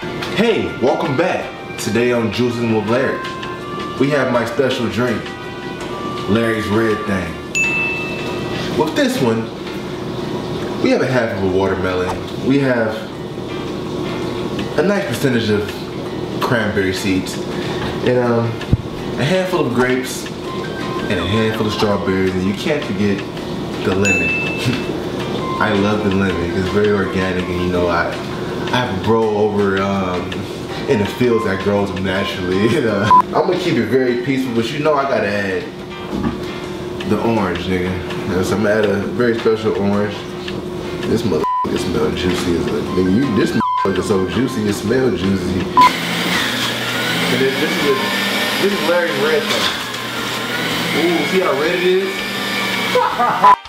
Hey, welcome back. Today on Juicing with Larry, we have my special drink, Larry's Red Thang. With this one, we have a half of a watermelon. We have a nice percentage of cranberry seeds, and a handful of grapes, and a handful of strawberries, and you can't forget the lemon. I love the lemon. It's very organic, and you know I have a bro over in the fields that grows them naturally. I'm gonna keep it very peaceful, but you know I gotta add the orange, nigga. So I'm gonna add a very special orange. This motherfucker smells juicy as a nigga. This motherfucker so juicy, it smells juicy. And then this is Larry's Red Thang. Ooh, see how red it is?